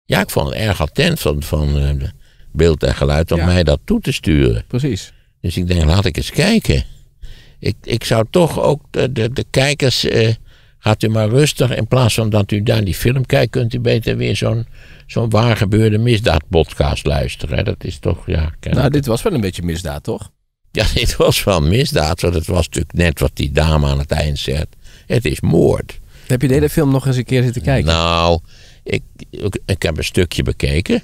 Ja, ik vond het erg attent van beeld en geluid om mij dat toe te sturen. Precies. Dus ik denk, laat ik eens kijken. Ik zou toch ook de kijkers... gaat u maar rustig, in plaats van dat u naar die film kijkt... kunt u beter weer zo'n waargebeurde misdaadpodcast luisteren. Hè? Dat is toch, Nou, dit was wel een beetje misdaad, toch? Ja, dit was wel misdaad. Want het was natuurlijk net wat die dame aan het eind zegt. Het is moord. Heb je de hele film nog eens een keer zitten kijken? Nou, ik heb een stukje bekeken.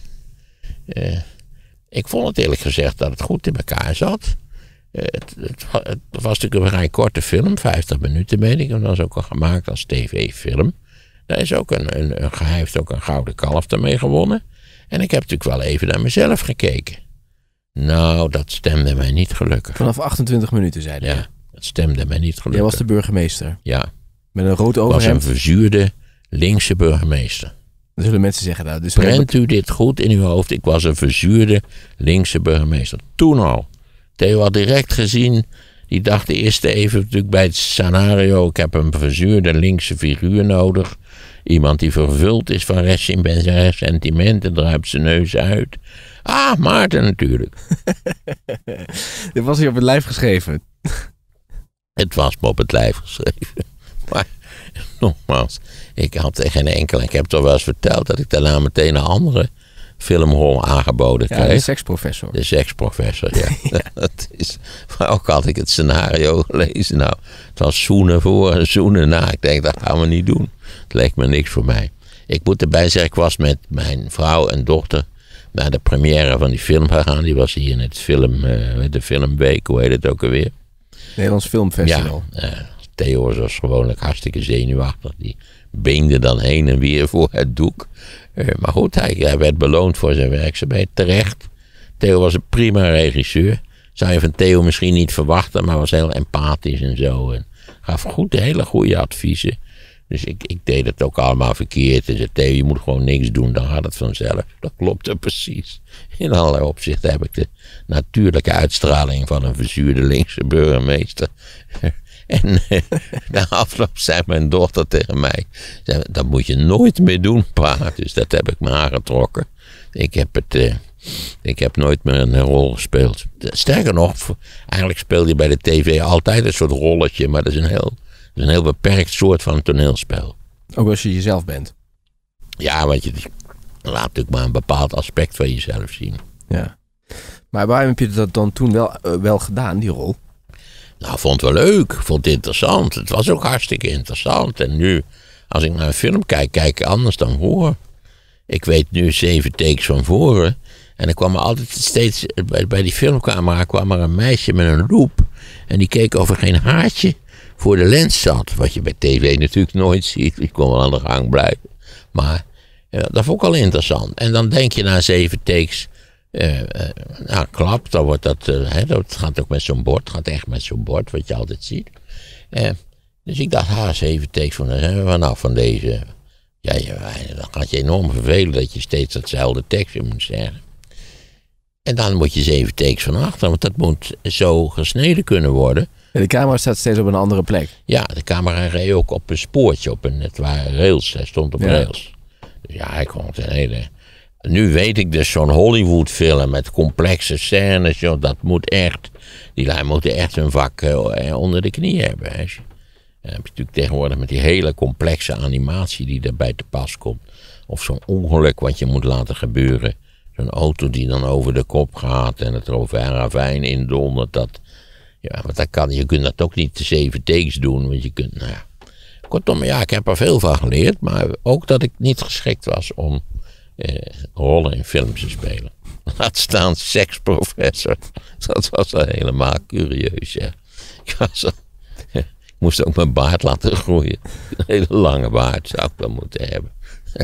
Ik vond het eerlijk gezegd dat het goed in elkaar zat. Het was natuurlijk een vrij korte film, 50 minuten meen ik. En dat is ook al gemaakt als tv-film. Daar is ook hij heeft ook een gouden kalf ermee gewonnen. En ik heb natuurlijk wel even naar mezelf gekeken. Nou, dat stemde mij niet gelukkig. Vanaf 28 minuten, zei hij. Ja, dat stemde mij niet gelukkig. Jij was de burgemeester. Ja. Met een rood overhemd. Was een verzuurde linkse burgemeester. Dan zullen mensen zeggen... Nou, dus prent u dit goed in uw hoofd. Ik was een verzuurde linkse burgemeester. Toen al. Theo had direct gezien... Die dacht eerst even natuurlijk bij het scenario... ik heb een verzuurde linkse figuur nodig. Iemand die vervuld is van ressentimenten... druipt zijn neus uit. Ah, Maarten natuurlijk. Dit was hier op het lijf geschreven. Het was me op het lijf geschreven. Maar nogmaals, ik had tegen geen enkele... Ik heb toch wel eens verteld dat ik daarna meteen een andere... filmrol aangeboden kreeg. De seksprofessor. De seksprofessor, ja. Dat is, maar ook had ik het scenario gelezen. Nou, het was zoenen voor en zoenen na. Ik denk, dat gaan we niet doen. Het leek me niks voor mij. Ik moet erbij zeggen, ik was met mijn vrouw en dochter... naar de première van die film gegaan. Die was hier in het de filmweek, hoe heet het ook alweer? Nederlands Filmfestival. Ja, Theo was gewoonlijk hartstikke zenuwachtig. Die beende dan heen en weer voor het doek. Maar goed, hij werd beloond voor zijn werkzaamheid, terecht. Theo was een prima regisseur. Zou je van Theo misschien niet verwachten, maar was heel empathisch en zo. En gaf hele goede adviezen. Dus ik deed het ook allemaal verkeerd. En zei, Theo, je moet gewoon niks doen, dan gaat het vanzelf. Dat klopte precies. In allerlei opzichten heb ik de natuurlijke uitstraling van een verzuurde linkse burgemeester. En na afloop zei mijn dochter tegen mij... dat moet je nooit meer doen, pa. Dus dat heb ik me aangetrokken. Ik heb nooit meer een rol gespeeld. Sterker nog, eigenlijk speel je bij de tv altijd een soort rolletje... maar dat is een heel beperkt soort van toneelspel. Ook als je jezelf bent? Ja, want je laat natuurlijk maar een bepaald aspect van jezelf zien. Ja. Maar waarom heb je dat dan toen wel gedaan, die rol? Nou, vond het wel leuk. Vond het interessant. Het was ook hartstikke interessant. En nu, als ik naar een film kijk ik anders dan voor. Ik weet nu 7 takes van voren. En er kwam er altijd steeds, bij die filmcamera kwam er een meisje met een loop. En die keek of er geen haartje voor de lens zat. Wat je bij tv natuurlijk nooit ziet. Die kon wel aan de gang blijven. Maar dat vond ik al interessant. En dan denk je na 7 takes... nou, klap, dan wordt dat gaat ook met zo'n bord, gaat echt met zo'n bord, wat je altijd ziet. Dus ik dacht, 7 takes van, dan zijn we vanaf van deze. Ja, dan gaat je enorm vervelen dat je steeds datzelfde tekstje moet zeggen. En dan moet je 7 takes van achter, want dat moet zo gesneden kunnen worden. En de camera staat steeds op een andere plek. Ja, de camera reed ook op een spoortje, het waren rails, hij stond op rails. Dus ja, ik vond het een hele... Nu weet ik dus zo'n Hollywood-film met complexe scènes, joh, dat moet echt, die lui moeten echt hun vak onder de knie hebben. Hè. Dan heb je natuurlijk tegenwoordig met die hele complexe animatie die erbij te pas komt. Of zo'n ongeluk wat je moet laten gebeuren. Zo'n auto die dan over de kop gaat en het over een ravijn indondert. Want dat kan, je kunt dat ook niet te 7 takes doen, want je kunt, nou ja. Kortom, ja, ik heb er veel van geleerd, maar ook dat ik niet geschikt was om rollen in films te spelen. Laat staan seksprofessor. Dat was wel helemaal curieus, ja. Ik moest ook mijn baard laten groeien. Een hele lange baard zou ik wel moeten hebben.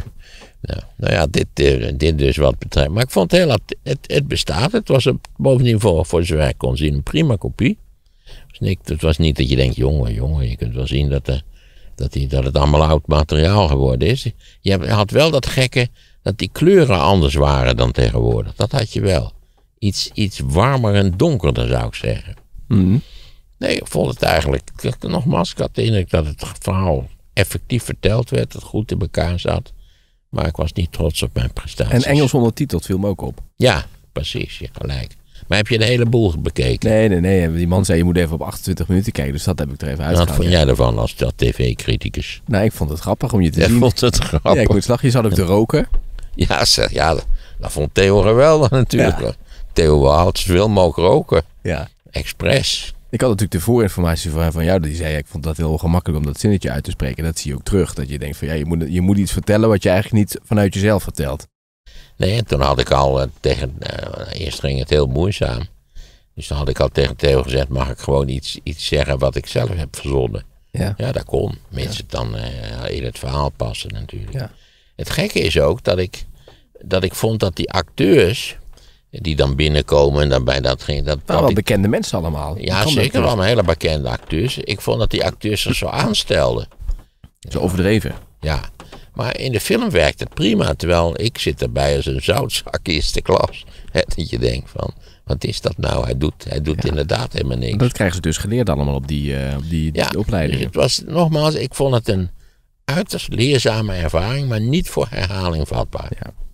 Nou ja, dit dus wat betreft. Maar ik vond het bestaat. Het was bovendien voor zover ik kon zien een prima kopie. Het was niet dat je denkt, jongen, je kunt wel zien dat het allemaal oud materiaal geworden is. Je had wel dat gekke, dat die kleuren anders waren dan tegenwoordig. Dat had je wel. Iets warmer en donkerder, zou ik zeggen. Mm-hmm. Nee, ik vond het eigenlijk, nogmaals, ik had de indruk dat het verhaal effectief verteld werd, dat het goed in elkaar zat. Maar ik was niet trots op mijn prestaties. En Engels ondertiteld viel me ook op. Ja, precies, je gelijk. Maar heb je de hele boel bekeken? Nee. Die man zei je moet even op 28 minuten kijken. Dus dat heb ik er even Wat uitgehaald. vond jij ervan als dat tv-criticus? Nou, ik vond het grappig om je te Jij zien. vond het grappig? Ja, ik moet lachen. Je zat ook te roken. Ja, zeg, ja, dat vond Theo geweldig natuurlijk. Ja. Theo wou altijd zoveel mogelijk roken. Ja. Expres. Ik had natuurlijk de voorinformatie van jou. Die zei, ik vond dat heel gemakkelijk om dat zinnetje uit te spreken. Dat zie je ook terug. Dat je denkt van, je moet iets vertellen wat je eigenlijk niet vanuit jezelf vertelt. Nee, en toen had ik al eerst ging het heel moeizaam. Dus dan had ik al tegen Theo gezegd, mag ik gewoon iets zeggen wat ik zelf heb verzonnen. Ja. Ja, dat kon. Mensen het dan in het verhaal passen natuurlijk. Ja. Het gekke is ook dat ik vond dat die acteurs die dan binnenkomen en dan bij dat ging. Dat wel bekende mensen allemaal. Ja, zeker wel een hele bekende acteurs. Ik vond dat die acteurs zich zo aanstelden. Zo overdreven. Ja, maar in de film werkt het prima. Terwijl ik zit erbij als een zoutzak eerste klas. Dat je denkt van, wat is dat nou? Hij doet inderdaad helemaal niks. Dat krijgen ze dus geleerd allemaal op die opleiding. Dus het was, nogmaals, ik vond het een uiterst leerzame ervaring, maar niet voor herhaling vatbaar. Ja.